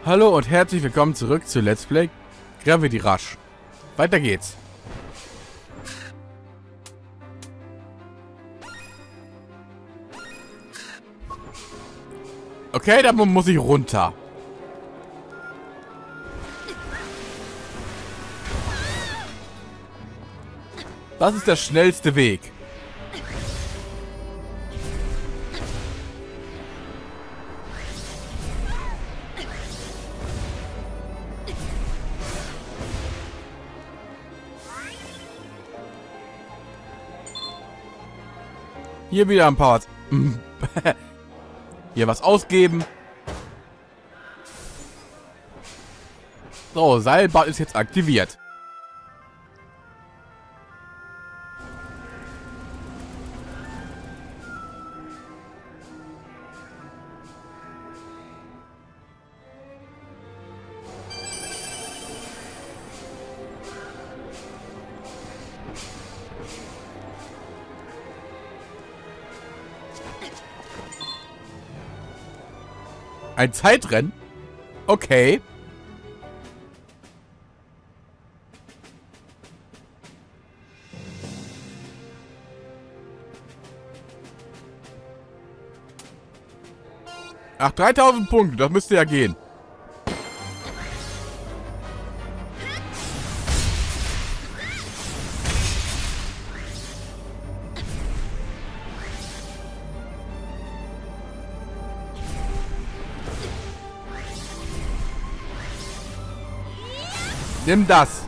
Hallo und herzlich willkommen zurück zu Let's Play Gravity Rush. Weiter geht's. Okay, da muss ich runter. Das ist der schnellste Weg. Hier wieder ein paar... Hier was ausgeben. So, Seilbahn ist jetzt aktiviert. Ein Zeitrennen? Okay. Ach, 3000 Punkte, das müsste ja gehen. Nimm das.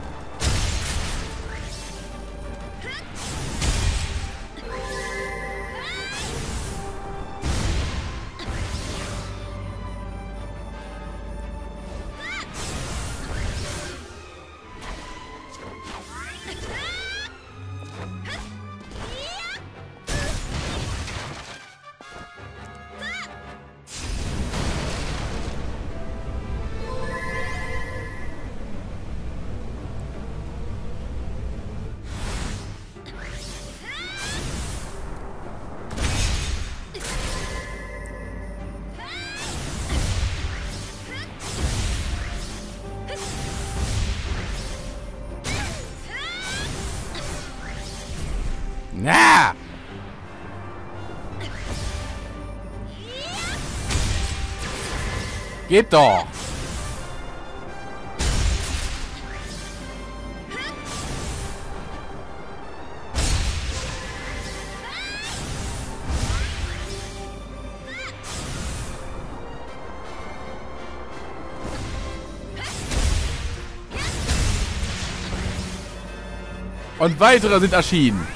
Na! Geht doch! Und weitere sind erschienen.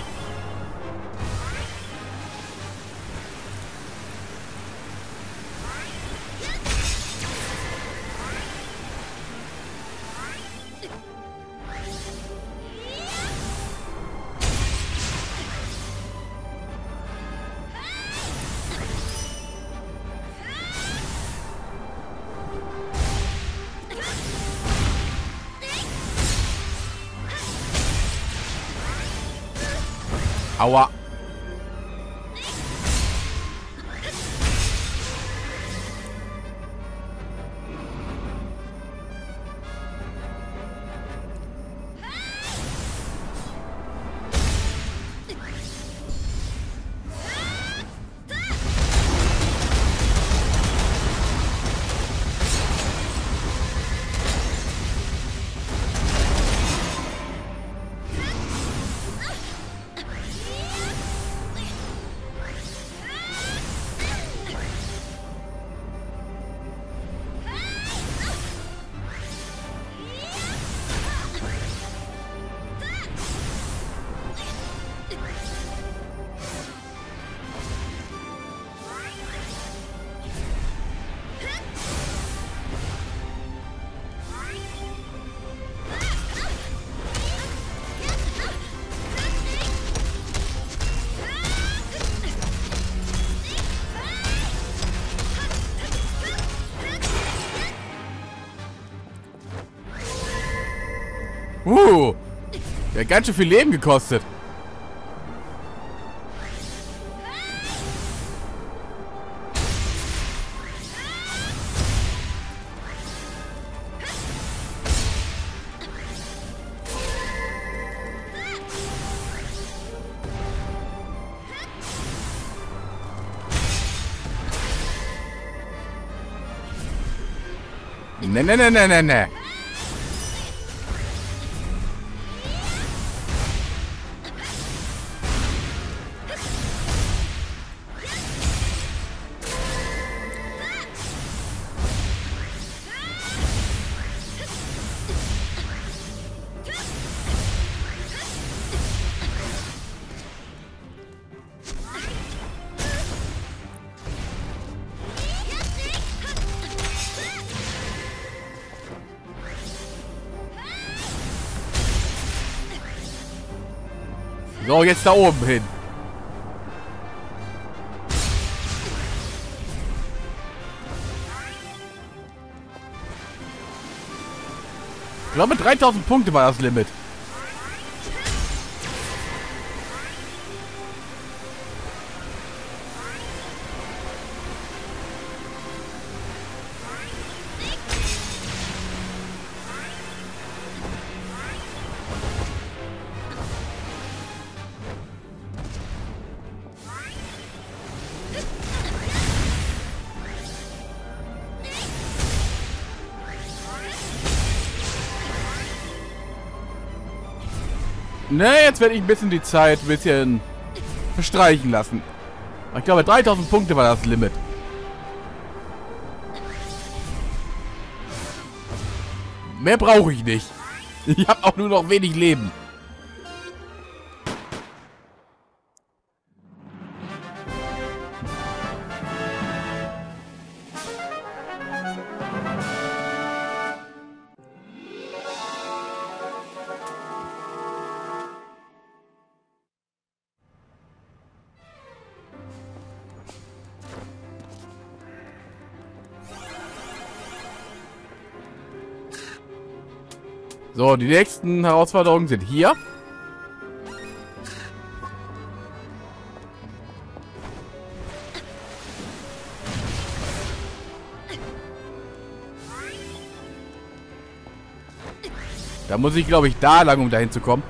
Aua. Der hat ganz schön viel Leben gekostet. Ne, ne, ne, ne, ne, ne. So, jetzt da oben hin. Ich glaube, 3000 Punkte war das Limit. Ne, jetzt werde ich ein bisschen die Zeit verstreichen lassen. Ich glaube, 3000 Punkte war das Limit. Mehr brauche ich nicht. Ich habe auch nur noch wenig Leben. So, die nächsten Herausforderungen sind hier. Da muss ich, glaube ich, da lang, um dahin zu kommen.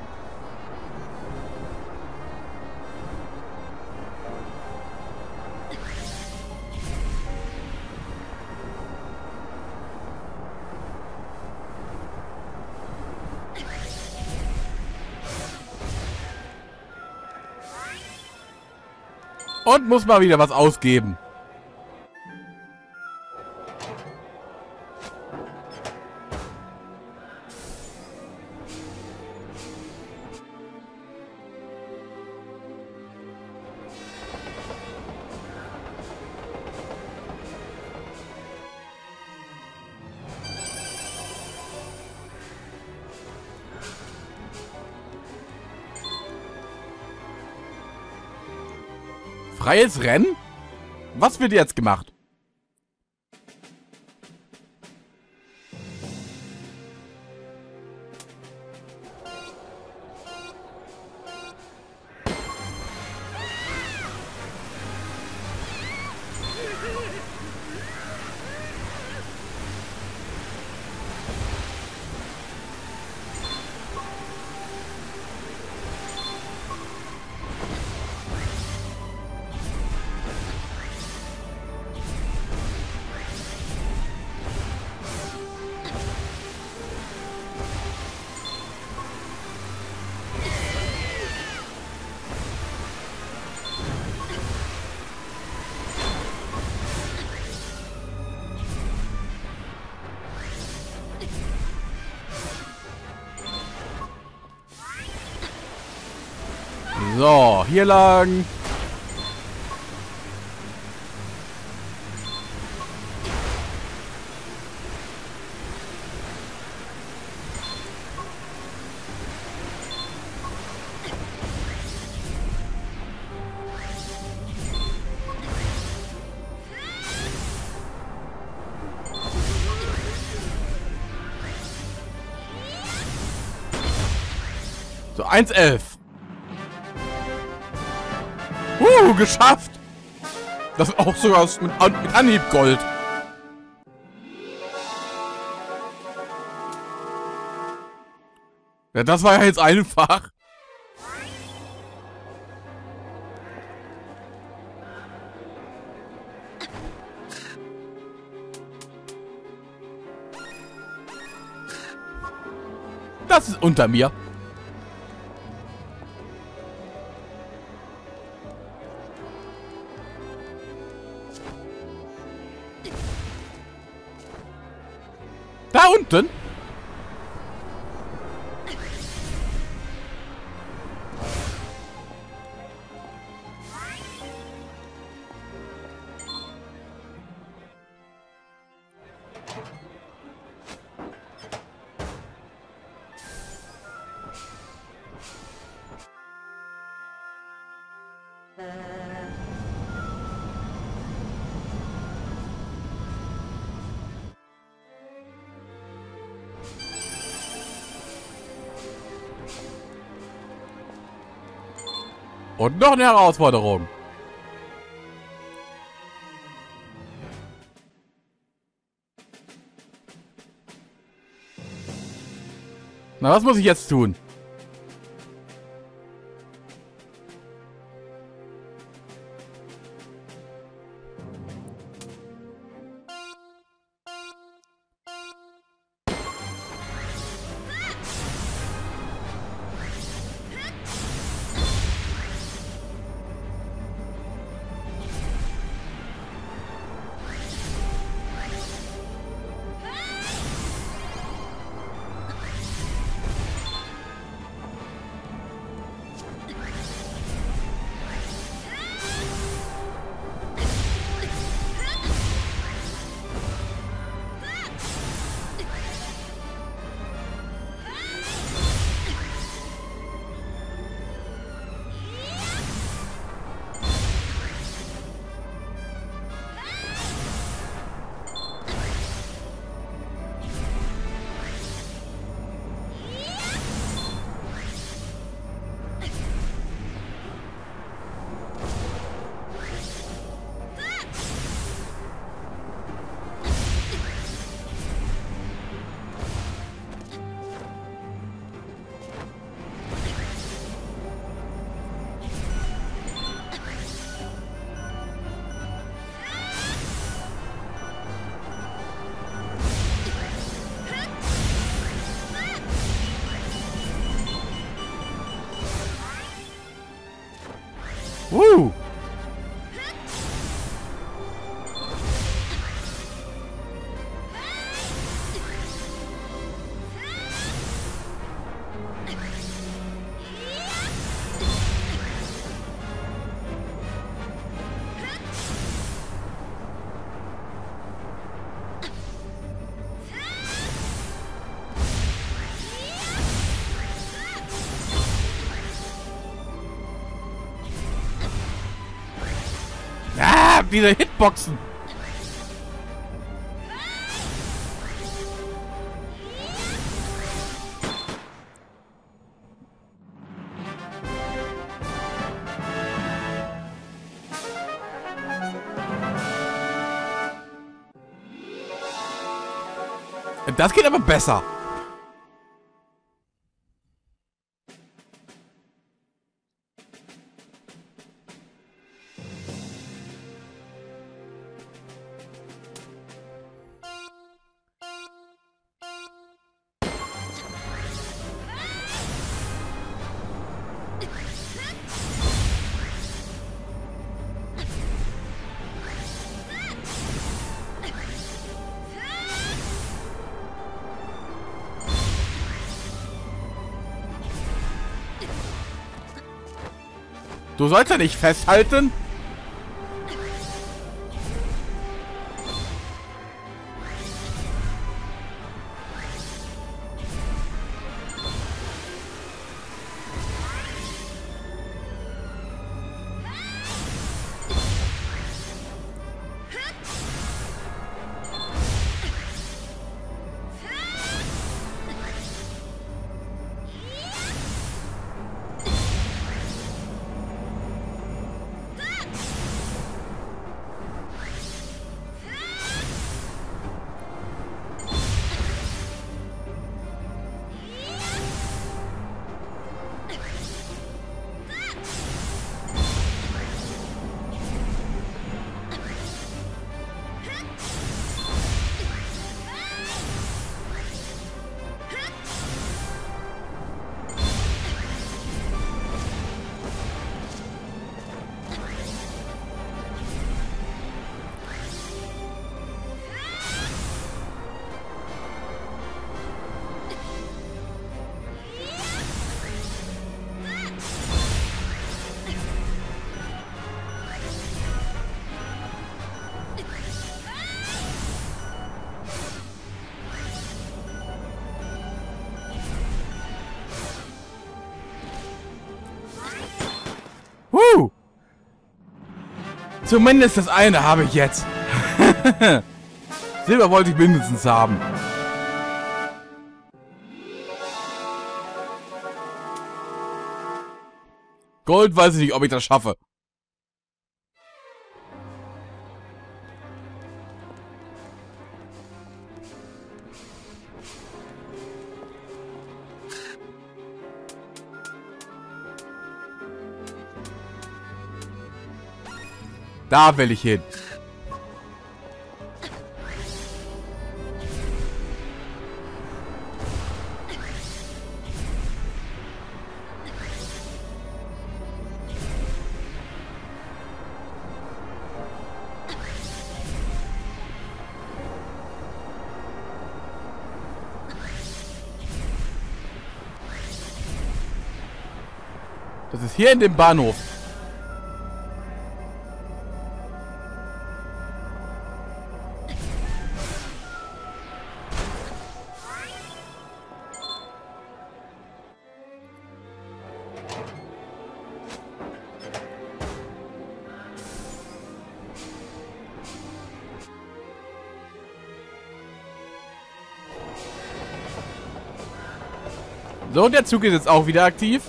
Und muss mal wieder was ausgeben. Freies Rennen? Was wird jetzt gemacht? So, hier lang. So, 1,11. Geschafft! Das auch sogar mit Anhieb Gold. Ja, das war ja jetzt einfach. Das ist unter mir. Da unten? Und noch eine Herausforderung. Na, was muss ich jetzt tun? Woo! Ah, diese Hitboxen. Das geht aber besser. Du sollst ja nicht festhalten. Zumindest das eine habe ich jetzt. Silber wollte ich mindestens haben. Gold weiß ich nicht, ob ich das schaffe. Da will ich hin. Das ist hier in dem Bahnhof. So, und der Zug ist jetzt auch wieder aktiv.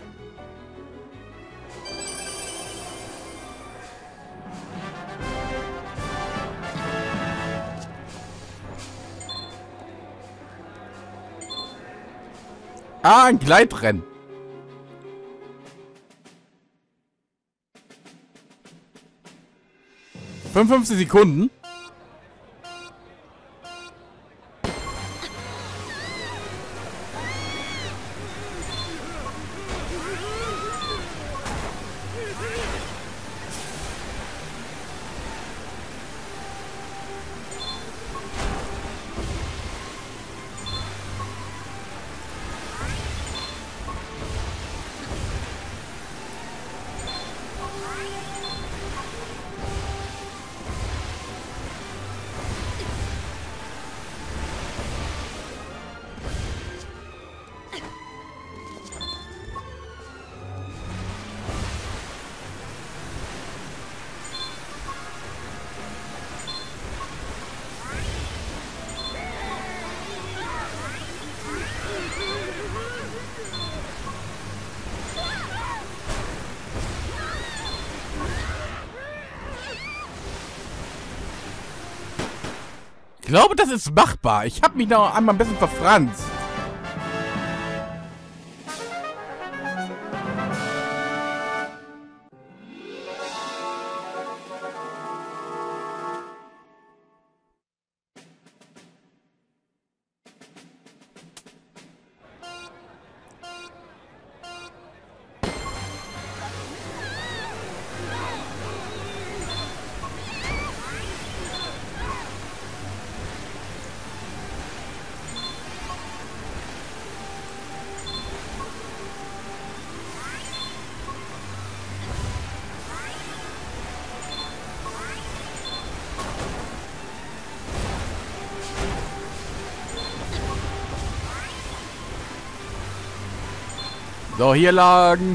Ah, ein Gleitrennen. – 55 Sekunden. Ich glaube, das ist machbar. Ich habe mich noch einmal ein bisschen verfranst. So, hier lang.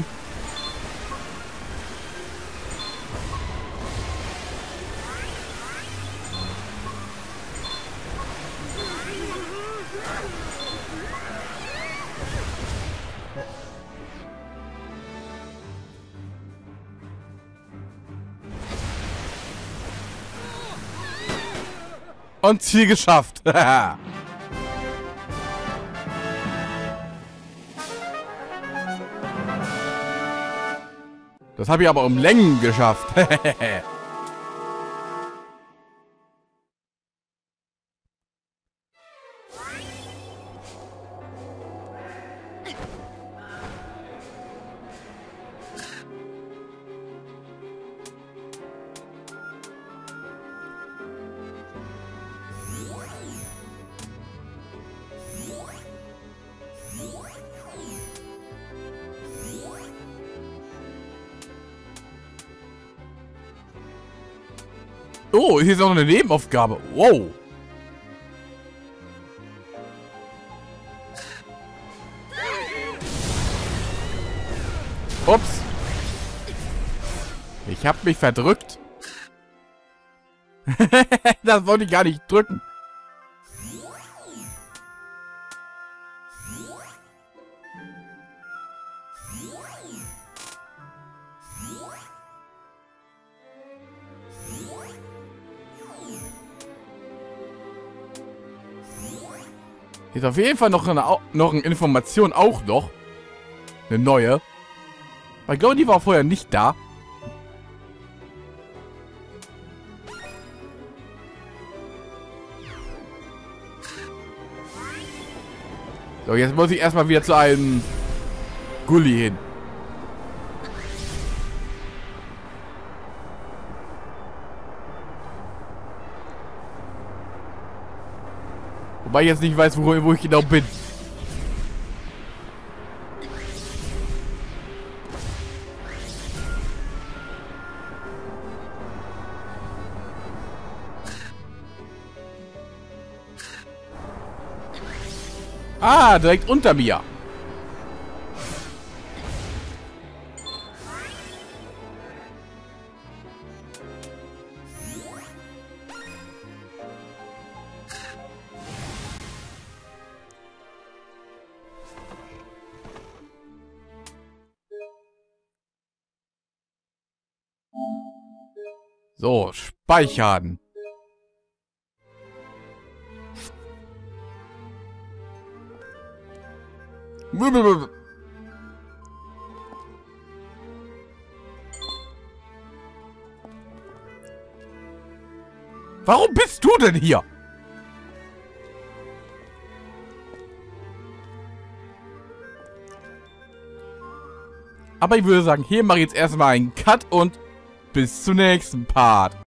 Und Ziel geschafft. Das habe ich aber um Längen geschafft. Oh, hier ist auch eine Nebenaufgabe. Wow. Ups. Ich habe mich verdrückt. Das wollte ich gar nicht drücken. Hier ist auf jeden Fall noch eine Information auch noch. Eine neue. Weil ich glaube, die war vorher nicht da. So, jetzt muss ich erstmal wieder zu einem Gully hin. Wobei ich jetzt nicht weiß, wo ich genau bin. Ah, direkt unter mir. So, speichern. Warum bist du denn hier? Aber ich würde sagen, hier mache ich jetzt erstmal einen Cut und bis zum nächsten Part.